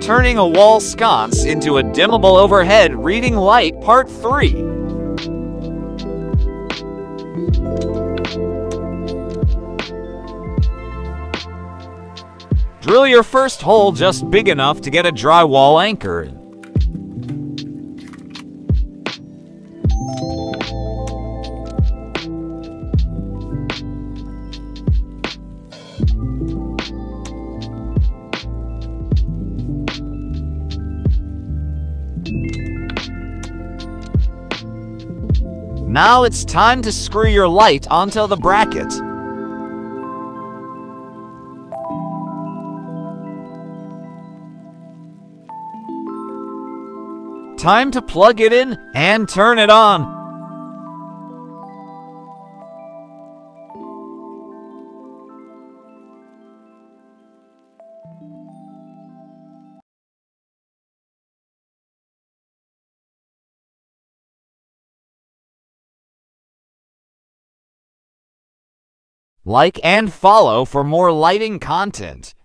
Turning a wall sconce into a dimmable overhead reading light Part 3. Drill your first hole just big enough to get a drywall anchor in. Now it's time to screw your light onto the bracket. Time to plug it in and turn it on. Like and follow for more lighting content.